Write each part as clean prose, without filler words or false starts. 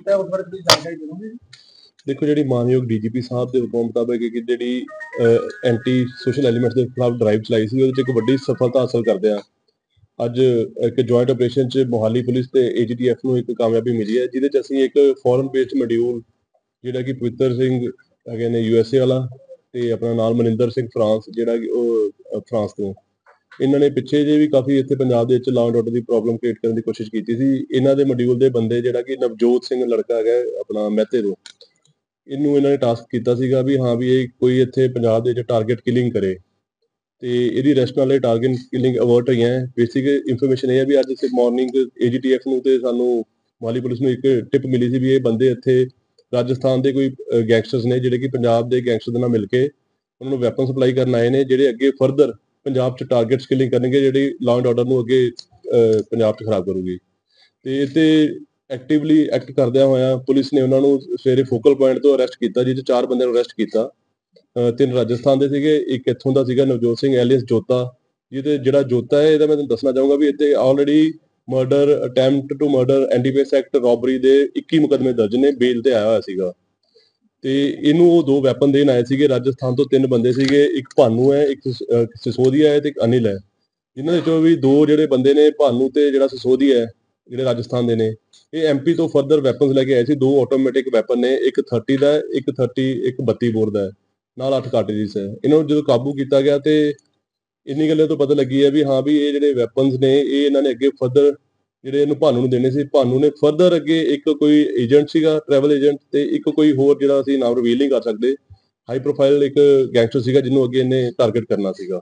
ਕੀਤਾ है उस बारे में जानकारी दोगे? देखो जी मानयोग DGP साहब के हुक्म मुताबिक एक जी एंटी सोशल एलीमेंट्स के खिलाफ ड्राइव चलाई सी ਉਹਦੇ 'ਚ एक वड्डी सफलता हासिल करदे आ ਅੱਜ एक ਜੁਆਇੰਟ ਆਪਰੇਸ਼ਨ 'ਚ ਮੋਹਾਲੀ ਪੁਲਿਸ ਤੇ AGTF ਨੂੰ ਇੱਕ ਕਾਮਯਾਬੀ ਮਿਲੀ ਹੈ ਜਿਹਦੇ 'ਚ ਅਸੀਂ ਇੱਕ ਫੋਰਨ ਬੇਸਡ ਮੋਡਿਊਲ ਜਿਹੜਾ ਕਿ ਪਵਿੱਤਰ ਸਿੰਘ ਹੈਗੇ ਨੇ USA ਵਾਲਾ ਤੇ ਆਪਣਾ ਨਾਲ ਮਨਿੰਦਰ ਸਿੰਘ ਫਰਾਂਸ ਜਿਹੜਾ ਕਿ ਉਹ ਫਰਾਂਸ ਤੋਂ ਇਹਨਾਂ ਨੇ ਪਿੱਛੇ ਜੇ ਵੀ ਕਾਫੀ ਇੱਥੇ ਪੰਜਾਬ ਦੇ ਵਿੱਚ ਲਾਅ ਐਂਡ ਆਰਡਰ ਦੀ ਪ੍ਰੋਬਲਮ ਕ੍ਰੀਏਟ ਕਰਨ ਦੀ ਕੋਸ਼ਿਸ਼ ਕੀਤੀ ਸੀ ਇਹਨਾਂ ਦੇ ਮੋਡਿਊਲ ਦੇ ਬੰਦੇ ਜਿਹੜਾ ਕਿ ਨਵਜੋਤ ਸਿੰਘ ਲੜਕਾ ਹੈਗਾ ਆਪਣਾ ਮਹਿਤੇ ਤੋਂ ਇਹਨੂੰ ਇਹਨਾਂ ਨੇ ਟਾਸਕ ਕੀਤਾ ਸੀਗਾ ਵੀ ਹਾਂ ਵੀ ਇਹ ਕੋਈ ਇੱਥੇ ਪੰਜਾਬ ਦੇ ਵਿੱਚ ਟਾਰਗੇਟ ਕਿਲਿੰਗ ਕਰੇ ਤੇ ਇਹਦੀ ਅਰੈਸਟ ਨਾਲ ਇਹ ਟਾਰਗੇਟ ਕਿਲਿੰਗ ਅਵਰਟ ਹੋਈਆਂ ਬੇਸਿਕ ਇਨਫੋਰਮੇਸ਼ਨ ਇਹ ਹੈ ਵੀ ਅੱਜ ਸੇ ਮਾਰਨਿੰਗ AGTF ਨੂੰ ਤੇ ਸਾਨੂੰ ਮੋਹਾਲੀ ਪੁਲਿਸ ਨੂੰ ਇੱਕ ਟਿਪ ਮਿਲੀ ਸੀ ਵੀ ਇਹ ਬੰਦੇ ਇੱਥੇ ਰਾਜਸਥਾਨ ਦੇ ਕੋਈ ਗੈਂਗਸਟਰਸ ਨੇ ਜਿਹੜੇ ਕਿ ਪੰਜਾਬ ਦੇ ਗੈਂਗਸਟਰ ਦੇ ਨਾਲ ਮਿਲ ਕੇ ਉਹਨਾਂ ਨੂੰ ਵੈਪਨ ਸਪਲਾਈ ਕਰਨ ਆਏ ਨੇ ਜਿਹੜੇ ਅੱਗੇ ਫਰਦਰ ਪੰਜਾਬ 'ਚ ਟਾਰਗੇਟ ਕਿਲਿੰਗ ਕਰਨਗੇ ਜਿਹੜੀ ਲਾਅ ਐਂਡ ਆਰਡਰ ਨੂੰ ਅੱਗੇ ਪੰਜਾਬ 'ਚ ਖਰਾਬ ਕਰੂਗੀ ਤੇ ਇਹ ਤੇ ਐਕਟਿਵਲੀ ਐਕਟ ਕਰਦਿਆਂ ਹੋਇਆ ਪੁਲਿਸ ਨੇ ਉਹਨਾਂ ਨੂੰ ਸਵੇਰੇ ਫੋਕਲ ਪੁਆਇੰਟ ਤੋਂ ਅਰੈਸਟ ਕੀਤਾ ਜਿਹਦੇ 'ਚ 4 ਬੰਦਿਆਂ ਨੂੰ ਅਰੈਸਟ ਕੀਤਾ 3 ਰਾਜਸਥਾਨ ਦੇ ਸੀਗੇ ਇੱਕ ਇੱਥੋਂ ਦਾ ਸੀਗਾ ਨਵਜੋਤ ਸਿੰਘ ਐਲੀਅਸ ਜੋਤਾ ਜਿਹਦੇ ਜਿਹੜਾ ਜੋਤਾ ਹੈ ਇਹਦਾ ਮੈਂ ਤੁਹਾਨੂੰ ਦੱਸਣਾ ਚਾਹੂੰਗਾ ਵੀ ਇੱਥੇ already murder attempt to murder NDPS act robbery ਦੇ 21 ਮੁਕੱਦਮੇ ਦਰਜ ਨੇ ਬੇਲ ਤੇ ਆਇਆ ਹੋਇਆ ਸੀਗਾ ਤੇ ਇਹਨੂੰ ਉਹ 2 ਵੈਪਨ ਦੇਣ ਆਏ ਸੀਗੇ ਰਾਜਸਥਾਨ ਤੋਂ 3 ਬੰਦੇ ਸੀਗੇ ਇੱਕ ਭਾਨੂ ਹੈ ਇੱਕ ਸਿਸੋਦੀਆ ਹੈ ਤੇ ਇੱਕ ਅਨਿਲ ਹੈ ਜਿਨ੍ਹਾਂ ਵਿੱਚੋਂ ਵੀ 2 ਜਿਹੜੇ ਬੰਦੇ ਨੇ ਭਾਨੂ ਤੇ ਜਿਹੜਾ ਸਿਸੋਦੀਆ ਹੈ ਜਿਹੜੇ ਰਾਜਸਥਾਨ ਦੇ ਨੇ ਇਹ MP ਤੋਂ ਫਰਦਰ ਵੈਪਨਸ ਲੈ ਕੇ ਆਏ ਸੀ 2 ਆਟੋਮੈਟਿਕ ਵੈਪਨ ਨੇ ਇੱਕ 30 ਦਾ ਇੱਕ 32 ਬੋਰ ਦਾ ਨਾਲ 8 ਕਾਰਟ੍ਰਿਜਸ ਹੈ ਇਹਨਾਂ ਨੂੰ ਜਦੋਂ ਕਾਬੂ ਕੀਤਾ ਗਿਆ ਤੇ ਇੰਨੀ ਗੱਲਾਂ ਤੋਂ ਪਤਾ ਲੱਗੀ ਹੈ ਵੀ ਹਾਂ ਵੀ ਇਹ ਜਿਹੜੇ ਵੈਪਨਸ ਨੇ ਇਹ ਇਹਨਾਂ ਨੇ ਅੱਗੇ ਫਰਦਰ ਜਿਹੜੇ ਇਹਨੂੰ ਭਾਨੂ ਨੂੰ ਦੇਣੇ ਸੀ ਭਾਨੂ ਨੇ ਫਰਦਰ ਅੱਗੇ ਇੱਕ ਕੋਈ ਏਜੰਟ ਸੀਗਾ ਟਰੈਵਲ ਏਜੰਟ ਤੇ ਇੱਕ ਕੋਈ ਹੋਰ ਜਿਹੜਾ ਅਸੀਂ ਨਾਮ ਰਿਵੀਲ ਨਹੀਂ ਕਰ ਸਕਦੇ ਹਾਈ ਪ੍ਰੋਫਾਈਲ ਇੱਕ ਗੈਂਗਸਟਰ ਸੀਗਾ ਜਿਹਨੂੰ ਅੱਗੇ ਇਹਨੇ ਟਾਰਗੇਟ ਕਰਨਾ ਸੀਗਾ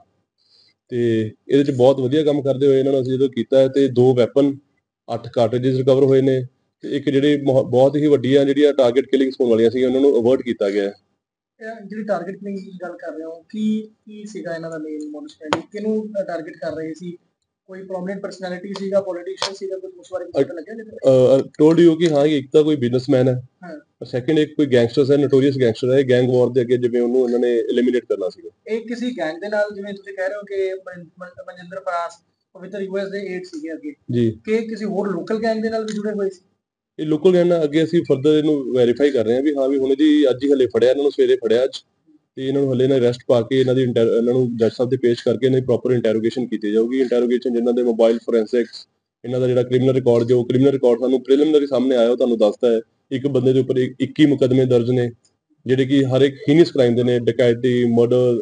ਤੇ ਇਹਦੇ 'ਚ ਬਹੁਤ ਵਧੀਆ ਕੰਮ ਕਰਦੇ ਹੋਏ ਇਹਨਾਂ ਨੂੰ ਅਸੀਂ ਜਦੋਂ ਕੀਤਾ ਤੇ 2 ਵੈਪਨ 8 ਕਾਰਟ੍ਰਿਜਸ ਰਿਕਵਰ ਹੋਏ ਨੇ ਤੇ ਇੱਕ ਜਿਹੜੀ ਬਹੁਤ ਹੀ ਵੱਡੀਆਂ ਜਿਹੜੀਆਂ ਟਾਰਗੇਟ ਕਿਲਿੰਗਸ ਹੋਣ ਵਾਲੀਆਂ ਸੀਗੀਆਂ ਉਹਨਾਂ ਨੂੰ ਅਵਰਟ ਕੀਤਾ ਗਿਆ ਜਿਹੜੀ ਟਾਰਗੇਟ ਕਿਲਿੰਗ ਦੀ ਗੱਲ ਕਰ ਰਹੇ ਹੋ ਕੀ ਸੀਗਾ ਇਹਨਾਂ ਦਾ ਮੇਨ ਮੋਡਸ ਆਪਰੈਂਡੀ ਕਿਹਨੂੰ ਟਾਰਗੇਟ ਕਰ ਰਹੇ ਸੀ ਕੋਈ ਪ੍ਰੋਮਿਨੈਂਟ ਪਰਸਨੈਲਿਟੀ ਸੀਗਾ ਪੋਲੀਟੀਸ਼ੀਅਨ ਸੀਗਾ ਕੁਝ ਉਸ ਬਾਰੇ ਪਤਾ ਲੱਗਿਆ ਟੋਲਡ ਯੂ ਕਿ ਹਾਂ ਇੱਕ ਤਾਂ ਕੋਈ ਬਿਜ਼ਨਸਮੈਨ ਹੈ ਸੈਕੰਡ ਇੱਕ ਕੋਈ ਗੈਂਗਸਟਰ ਹੈ ਨੋਟੋਰੀਅਸ ਗੈਂਗਸਟਰ ਹੈ ਗੈਂਗ ਵਾਰ ਦੇ ਅੱਗੇ ਜਿਵੇਂ ਉਹਨੂੰ ਉਹਨਾਂ ਨੇ ਐਲੀਮੀਨੇਟ ਕਰਨਾ ਸੀਗਾ ਇਹ ਕਿਸੇ ਗੈਂਗ ਦੇ ਨਾਲ ਜਿਵੇਂ ਤੁਸੀਂ ਕਹਿ ਰਹੇ ਹੋ ਕਿ ਮਨਜਿੰਦਰ ਫਰਾਂਸ ਪਵਿੱਤਰ US ਦੇ 8 ਸੀਗੇ ਅੱਗੇ ਜੀ ਕਿ ਕਿਸੇ ਹੋਰ ਲੋਕਲ ਗੈਂਗ ਦੇ ਨਾਲ ਵੀ ਜੁੜੇ ਹੋਏ ਸੀ ਇਹ ਲੋਕਲ ਗੈਂਗ ਨਾਲ ਅੱਗੇ ਅਸੀਂ ਫਰਦਰ ਇਹਨੂੰ ਵੈਰੀਫਾਈ ਕਰ ਰਹੇ ਹਾਂ ਵੀ ਹਾਂ ਵੀ ਹੁਣ ਜੀ ਅੱਜ ਹੀ ਹਲੇ ਫੜਿਆ ਇਹਨਾਂ ਨੂੰ ਸਵੇਰੇ ਫੜਿਆ ਅੱਜ ਤੇ ਇਹਨਾਂ ਨੂੰ ਹਲੇ ਨਾ ਅਰੈਸਟ ਪਾ ਕੇ ਇਹਨਾਂ ਦੀ ਇਹਨਾਂ ਨੂੰ ਜੱਜ ਸਾਹਿਬ ਦੇ ਪੇਸ਼ ਕਰਕੇ ਇਹਨਾਂ ਦੀ ਪ੍ਰੋਪਰ ਇੰਟਰੋਗੇਸ਼ਨ ਕੀਤੀ ਜਾਊਗੀ ਇੰਟਰੋਗੇਸ਼ਨ ਜਿਨ੍ਹਾਂ ਦੇ ਮੋਬਾਈਲ ਫੋਰੈਂਸਿਕਸ ਇਹਨਾਂ ਦਾ ਜਿਹੜਾ ਕ੍ਰਿਮੀਨਲ ਰਿਕਾਰਡ ਜੋ ਕ੍ਰਿਮੀਨਲ ਰਿਕਾਰਡ ਸਾਨੂੰ ਪ੍ਰੀਲਿਮਿਨਰੀ ਸਾਹਮਣੇ ਆਇਆ ਉਹ ਤੁਹਾਨੂੰ ਦੱਸਦਾ ਹੈ ਇੱਕ ਬੰਦੇ ਦੇ ਉੱਪਰ 21 ਮੁਕੱਦਮੇ ਦਰਜ ਨੇ ਜਿਹੜੇ ਕਿ ਹਰ ਇੱਕ ਹੀਨੀਅਸ ਕ੍ਰਾਈਮ ਦੇ ਨੇ ਡਕੈਤੀ ਮਰਡਰ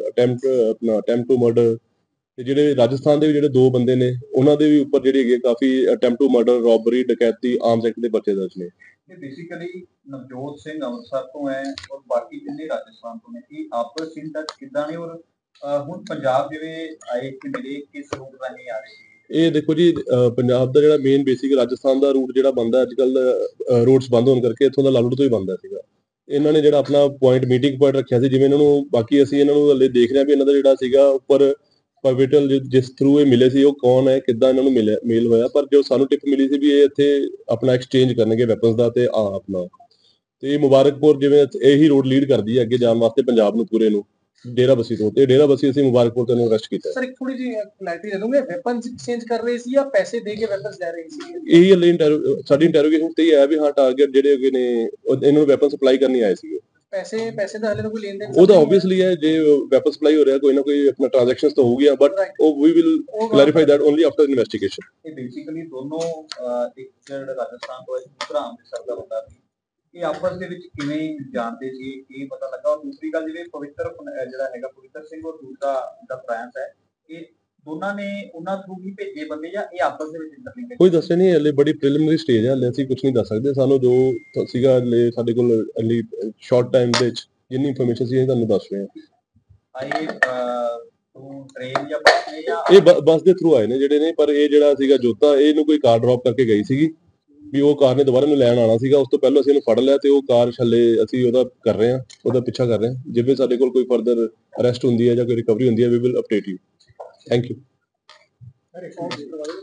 ਅਟੈਂਪਟ ਟੂ ਮਰਡਰ ਤੇ ਜਿਹੜੇ ਰਾਜਸਥਾਨ ਦੇ ਵੀ ਜਿਹੜੇ 2 ਬੰਦੇ ਨੇ ਉਹਨਾਂ ਦੇ ਵੀ ਉੱਪਰ ਜਿਹੜੀ ਹੈਗੀ ਕਾਫੀ ਅਟੈਂਪਟ ਟੂ ਮਰਡਰ ਰੋਬਰੀ ਡਕੈਤੀ ਆਰਮਸ ਐਕਟ ਦੇ ਪਰਚੇ ਦਰਜ ਨੇ ਇਹ ਬੇਸਿਕਲੀ ਨਵਜੋਤ ਸਿੰਘ ਅੰਮ੍ਰਿਤਸਰ ਤੋਂ ਹੈ ਔਰ ਬਾਕੀ ਜਿੰਨੇ ਰਾਜਸਥਾਨ ਤੋਂ ਨੇ ਇਹ ਆਪਸ ਵਿੱਚ ਟੱਚ ਕਿੱਦਾਂ ਨੇ ਔਰ ਹੁਣ ਪੰਜਾਬ ਜਿਵੇਂ ਆਏ ਕਿ ਮਿਲੇ ਕਿਸ ਰੂਟ ਰਾਹੀਂ ਆ ਰਹੇ ਇਹ ਦੇਖੋ ਜੀ ਪੰਜਾਬ ਦਾ ਜਿਹੜਾ ਮੇਨ ਬੇਸਿਕ ਰਾਜਸਥਾਨ ਦਾ ਰੂਟ ਜਿਹੜਾ ਬੰਦਾ ਅੱਜ ਕੱਲ ਰੋਡਸ ਬੰਦ ਹੋਣ ਕਰਕੇ ਇੱਥੋਂ ਦਾ ਲਾਲੂ ਤੋਂ ਹੀ ਬੰਦਾ ਸੀਗਾ ਇਹਨਾਂ ਨੇ ਜਿਹੜਾ ਆਪਣਾ ਪੁਆਇੰਟ ਮੀਟਿੰਗ ਪੁਆਇੰਟ ਰੱਖਿਆ ਸੀ ਜਿਵੇਂ ਇਹਨਾਂ ਨੂੰ ਬਾਕੀ ਅਸੀਂ ਇਹਨਾਂ ਨੂੰ ਹਲੇ ਦੇਖ ਰਹੇ ਹਾਂ ਵੀ ਇਹਨਾਂ ਦਾ ਜਿਹੜਾ ਸੀਗਾ ਉੱਪਰ ਪਵਿਟਲ ਜਿਸ ਥਰੂ ਇਹ ਮਿਲੇ ਸੀ ਉਹ ਕੌਣ ਹੈ ਕਿੱਦਾਂ ਇਹਨਾਂ ਨੂੰ ਮੇਲ ਹੋਇਆ ਪਰ ਜੋ ਸਾਨੂੰ ਟਿਪ ਮਿਲੀ ਸੀ ਵੀ ਇਹ ਇੱਥੇ ਆਪਣਾ ਐਕਸਚੇਂਜ ਕਰਨਗੇ ਵੈਪਨਸ ਦਾ ਤੇ ਆਪਣਾ ਤੇ ਮੁਬਾਰਕਪੁਰ ਜਿਵੇਂ ਇਹੀ ਰੋਡ ਲੀਡ ਕਰਦੀ ਹੈ ਅੱਗੇ ਜਾਣ ਵਾਸਤੇ ਪੰਜਾਬ ਨੂੰ ਪੂਰੇ ਨੂੰ ਡੇਰਾਬੱਸੀ ਤੋਂ ਤੇ ਡੇਰਾਬੱਸੀ ਅਸੀਂ ਮੁਬਾਰਕਪੁਰ ਤੋਂ ਇਹਨੂੰ ਅਰੈਸਟ ਕੀਤਾ ਸਰ ਇੱਕ ਥੋੜੀ ਜਿਹੀ ਕਲੈਰਿਟੀ ਦੇ ਦੋਗੇ ਵੈਪਨਸ ਐਕਸਚੇਂਜ ਕਰ ਰਹੇ ਸੀ ਜਾਂ ਪੈਸੇ ਦੇ ਕੇ ਵੈਪਨਸ ਲੈ ਰਹੇ ਸੀ ਇਹੀ ਹਲੇ ਸਾਡੀ ਇੰਟਰੋਗੇਸ਼ਨ ਤੇ ਹੀ ਆਇਆ ਵੀ ਹਾਂ ਟਾਰਗੇਟ ਜਿਹੜੇ ਅੱਗੇ ਨੇ ਇਹਨਾਂ ਨੂੰ ਵੈਪਨ ਸਪਲਾਈ ਕਰਨੀ ਆਏ ਸੀਗੇ ਪੈਸੇ ਦਾ ਹਲੇ ਤਾਂ ਕੋਈ ਲੈਣ ਦੇਣ ਉਹ ਤਾਂ ਆਬਵੀਅਸਲੀ ਹੈ ਜੇ ਵੈਪਨ ਸਪਲਾਈ ਹੋ ਰਿਹਾ ਕੋਈ ਨਾ ਕੋਈ ਆਪਣਾ ਟ੍ਰਾਂਜੈਕਸ਼ਨਸ ਤਾਂ ਹੋ ਗਿਆ but uh we will clarify that only after investigation ਇਹ ਬੇਸਿਕਲੀ ਦੋਨੋਂ ਇੱਕ ਜਿਹੜਾ ਰਾਜਸਥਾਨ ਤੋਂ ਹੈ ਦੂਸਰਾ ਅੰਮ੍ਰਿਤਸਰ ਦਾ ਬੰਦਾ ਸੀ ਇਹ ਆਪਸ ਦੇ ਵਿੱਚ ਕਿਵੇਂ ਜਾਣਦੇ ਸੀ ਇਹ ਪਤਾ ਲੱਗਾ ਔਰ ਦੂਸਰੀ ਗੱਲ ਜਿਹੜੇ ਪਵਿੱਤਰ ਜਿਹੜਾ ਹੈਗਾ ਪਵਿੱਤਰ ਸਿੰਘ ਔਰ ਦੂਸਰਾ ਦਾ ਫਰਾਂਸ ਹੈ ਇਹ ਦੋਨਾਂ ਨੇ ਉਹਨਾਂ ਥਰੂ ਹੀ ਭੇਜੇ ਬੰਦੇ ਜਾਂ ਇਹ ਆਪਸ ਦੇ ਵਿੱਚ ਇੰਟਰਲਿੰਕ ਕੋਈ ਦੱਸਿਆ ਨਹੀਂ ਹਲੇ ਬੜੀ ਪ੍ਰੀਲਿਮਿਨਰੀ ਸਟੇਜ ਹੈ ਹਲੇ ਅਸੀਂ ਕੁਝ ਨਹੀਂ ਦੱਸ ਸਕਦੇ ਸਾਨੂੰ ਜੋ ਸੀਗਾ ਹਲੇ ਸਾਡੇ ਕੋਲ ਹਲੇ ਸ਼ਾਰਟ ਟਾਈਮ ਦੇ ਵਿੱਚ ਜਿੰਨੀ ਇਨਫੋਰਮੇਸ਼ਨ ਸੀ ਤੁਹਾਨੂੰ ਦੱਸ ਰਹੇ ਹਾਂ ਆਏ ਟ੍ਰੇਨ ਜਾਂ ਬੱਸ ਨੇ ਜਾਂ ਇਹ ਬੱਸ ਦੇ ਥਰੂ ਆਏ ਨੇ ਜਿਹੜੇ ਨੇ ਪਰ ਇਹ ਜਿਹੜਾ ਸੀਗਾ ਜੋਤਾ ਇਹਨੂੰ ਕੋਈ ਕਾਰ ਡ੍ਰੌਪ ਕਰਕੇ ਗਈ ਸੀਗੀ ਵੀ ਉਹ ਕਾਰ ਨੇ ਦੁਬਾਰਾ ਨੂੰ ਲੈਣ ਆਣਾ ਸੀਗਾ ਉਸ ਤੋਂ ਪਹਿਲਾਂ ਅਸੀਂ ਇਹਨੂੰ ਫੜ ਲਿਆ ਤੇ ਉਹ ਕਾਰ ਛੱਲੇ ਅਸੀਂ ਉਹਦਾ ਕਰ ਰਹੇ ਹਾਂ ਉਹਦਾ ਪਿੱਛਾ ਕਰ ਰਹੇ ਹਾਂ ਜਿਵੇਂ ਸਾਡੇ ਕੋਲ ਕੋਈ ਫਰਦਰ ਅਰੈਸਟ ਹੁੰਦੀ ਹੈ ਜਾਂ ਕੋਈ ਰਿਕਵਰੀ ਹੁੰਦੀ ਹੈ we will update you thank you